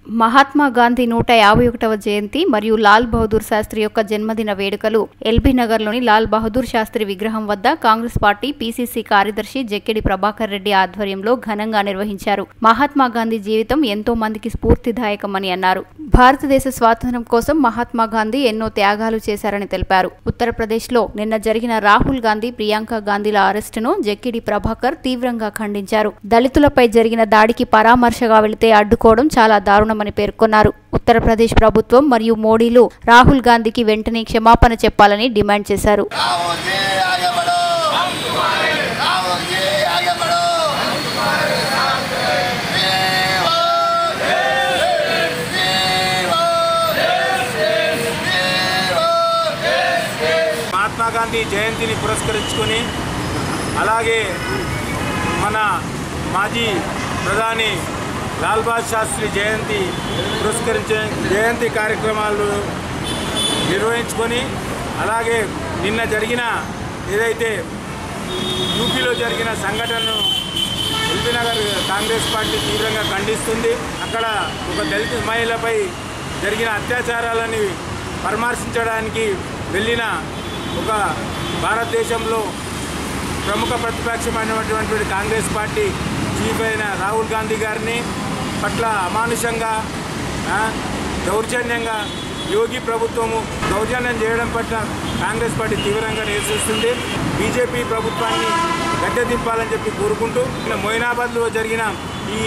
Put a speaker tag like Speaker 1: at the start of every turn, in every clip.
Speaker 1: మహాత్మా గాంధీ 151వ జయంతి మరియు లాల్ బహదూర్ శాస్త్రి యొక్క జన్మదిన వేడుకలు ఎల్బీ నగర్లోని లాల్ బహదూర్ శాస్త్రి విగ్రహం వద్ద కాంగ్రెస్ పార్టీ పీసీసీ కార్యదర్శి జక్కిడి ప్రభాకర్ రెడ్డి ఆధ్వర్యంలో ఘనంగా నిర్వహించారు. మహాత్మా గాంధీ జీవితం ఎంతో మందికి స్ఫూర్తిదాయకమని అన్నారు. భారతదేశ స్వాతంత్ర్యం కోసం మహాత్మా గాంధీ ఎన్నో త్యాగాలు చేశారని తెలిపారు. ఉత్తరప్రదేశ్లో నిన్న జరిగిన రాహుల్ గాంధీ, ప్రియాంక గాంధీల అరెస్టును జక్కిడి ప్రభాకర్ తీవ్రంగా ఖండించారు. దళితులపై జరిగిన దాడికి పరామర్శగా వెళితే అడ్డుకోవడం చాలా దారుణమని పేర్కొన్నారు. ఉత్తరప్రదేశ్ ప్రభుత్వం మరియు మోడీలు రాహుల్ గాంధీకి వెంటనే క్షమాపణ చెప్పాలని డిమాండ్ చేశారు.
Speaker 2: మహాత్మా గాంధీ జయంతిని పురస్కరించుకొని అలాగే మన మాజీ ప్రధాని లాల్ బహదూర్ శాస్త్రి జయంతి పురస్కరించే జయంతి కార్యక్రమాలు నిర్వహించుకొని అలాగే నిన్న జరిగిన ఏదైతే యూపీలో జరిగిన సంఘటనను ఎల్బీ నగర్ కాంగ్రెస్ పార్టీ తీవ్రంగా ఖండిస్తుంది. అక్కడ ఒక దళిత మహిళపై జరిగిన అత్యాచారాలని పరామర్శించడానికి వెళ్ళిన ఒక భారతదేశంలో ప్రముఖ ప్రతిపక్షమైనటువంటి కాంగ్రెస్ పార్టీ చీఫ్ అయిన రాహుల్ గాంధీ గారిని పట్ల అమానుషంగా దౌర్జన్యంగా యోగి ప్రభుత్వము దౌర్జన్యం చేయడం పట్ల కాంగ్రెస్ పార్టీ తీవ్రంగా నిరసిస్తుంది. బీజేపీ ప్రభుత్వాన్ని గద్దె దింపాలని చెప్పి కోరుకుంటూ మొయినాబాద్లో జరిగిన ఈ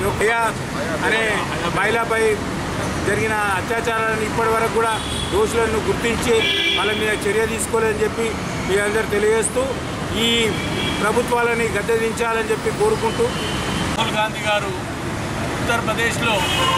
Speaker 2: అనే మహిళపై జరిగిన అత్యాచారాలను ఇప్పటి వరకు కూడా దోషులను గుర్తించి వాళ్ళ మీద చర్య తీసుకోలేదని చెప్పి మీ అందరూ తెలియజేస్తూ ఈ ప్రభుత్వాలని గద్దె దించాలని చెప్పి కోరుకుంటూ
Speaker 3: రాహుల్ గాంధీ గారు ఉత్తరప్రదేశ్లో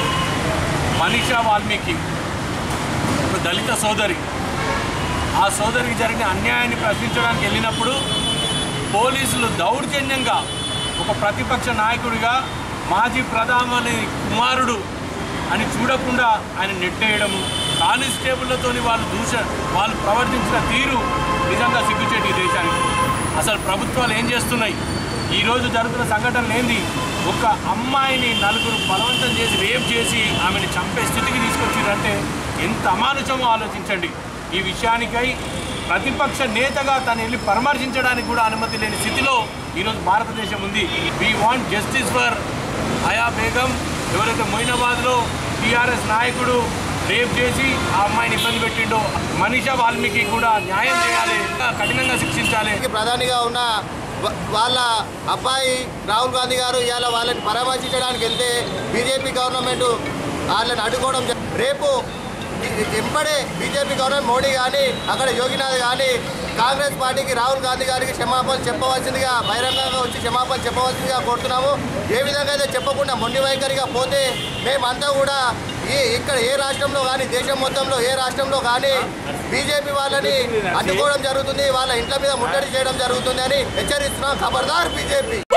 Speaker 3: మనీషా వాల్మీకి ఒక దళిత సోదరి, ఆ సోదరికి జరిగిన అన్యాయాన్ని ప్రశ్నించడానికి వెళ్ళినప్పుడు పోలీసులు దౌర్జన్యంగా ఒక ప్రతిపక్ష నాయకుడిగా మాజీ ప్రధాని కుమారుడు అని చూడకుండా ఆయన నెట్టేయడము, కానిస్టేబుళ్లతో వాళ్ళు ప్రవర్తించిన తీరు నిజంగా సిగ్గుచేటు ఈ దేశానికి. అసలు ప్రభుత్వాలు ఏం చేస్తున్నాయి? ఈరోజు జరుగుతున్న సంఘటనలు ఏంది? ఒక అమ్మాయిని నలుగురు బలవంతం చేసి రేప్ చేసి ఆమెను చంపే స్థితికి తీసుకొచ్చారంటే ఎంత అమానుషమో ఆలోచించండి. ఈ విషయానికై ప్రతిపక్ష నేతగా తను వెళ్ళి పరామర్శించడానికి కూడా అనుమతి లేని స్థితిలో ఈరోజు భారతదేశం ఉంది. We want justice for Haya Begum. ఎవరైతే మొయినాబాద్లో టీఆర్ఎస్ నాయకుడు రేప్ చేసి ఆ అమ్మాయిని ఇబ్బంది పెట్టిండో మనీషా వాల్మీకి కూడా న్యాయం చేయాలి, కఠినంగా శిక్షించాలి.
Speaker 4: ప్రధానిగా ఉన్న వాళ్ళ అబ్బాయి రాహుల్ గాంధీ గారు ఇవాళ వాళ్ళని పరామర్శించడానికి వెళ్తే బీజేపీ గవర్నమెంట్ వాళ్ళని అడ్డుకోవడం. రేపు ఎంపడే బీజేపీ గవర్నమెంట్ మోడీ కానీ అక్కడ యోగినాథ్ కానీ కాంగ్రెస్ పార్టీకి రాహుల్ గాంధీ గారికి క్షమాపణ చెప్పవలసిందిగా బహిరంగంగా వచ్చి క్షమాపణ చెప్పవలసిందిగా కోరుతున్నాము. ఏ విధంగా అయితే చెప్పకుండా మొండి వైఖరిగా పోతే మేమంతా కూడా ఇక్కడ ఏ రాష్ట్రంలో కానీ దేశం మొత్తంలో ఏ రాష్ట్రంలో కానీ బీజేపీ వాళ్ళని అడ్డుకోవడం జరుగుతుంది, వాళ్ళ ఇంట్ల మీద ముట్టడి చేయడం జరుగుతుంది అని హెచ్చరిస్తున్నాం. ఖబర్దార్ బీజేపీ.